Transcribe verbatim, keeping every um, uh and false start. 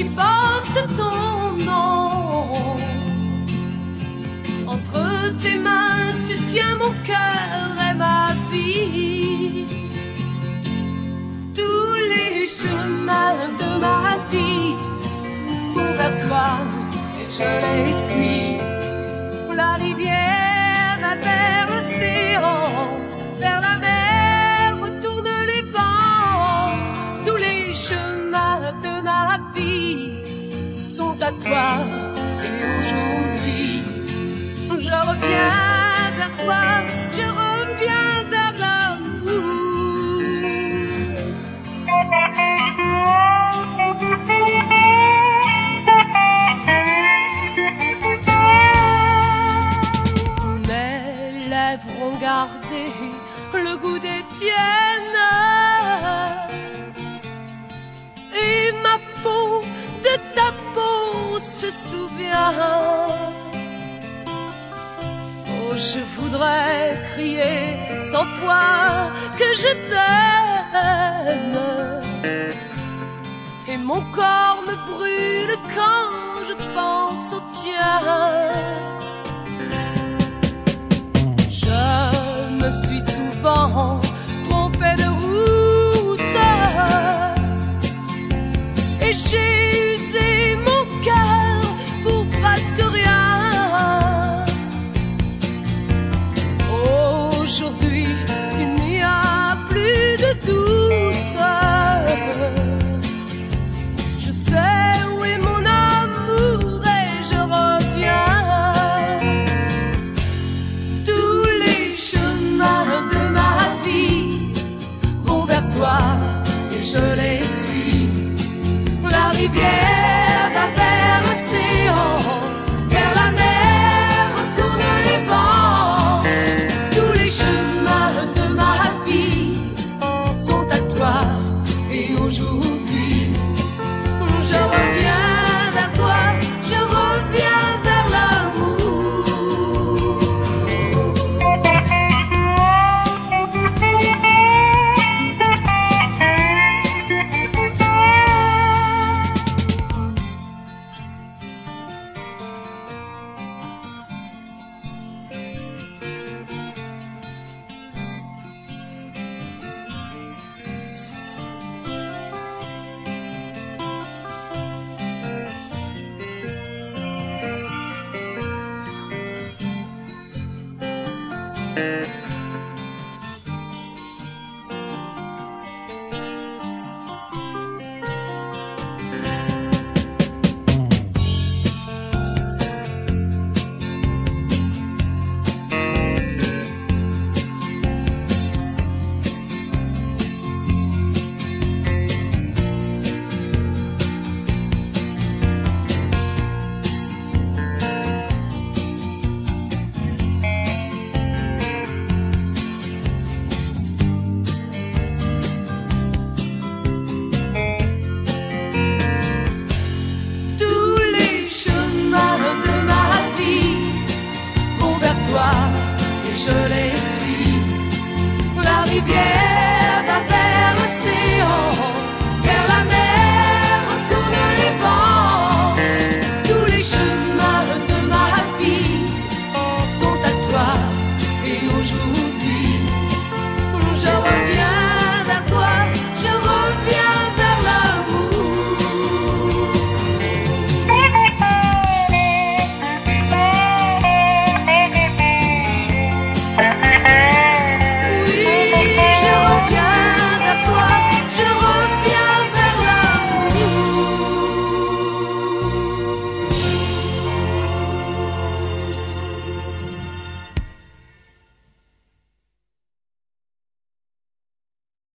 qui porte ton nom. Entre tes mains, tu tiens mon cœur et ma vie. Tous les chemins de ma vie vont vers toi et je les suis. La rivière va vers l'océan, vers la mer retourne les vents. Tous les chemins de ma vie sont à toi. Et aujourd'hui, je reviens vers toi, je reviens vers l'amour. Mes lèvres ont gardé le goût des tiennes et ma peau de ta peau se souvient. Oh, je voudrais crier cent fois que je t'aime, et mon corps me brûle quand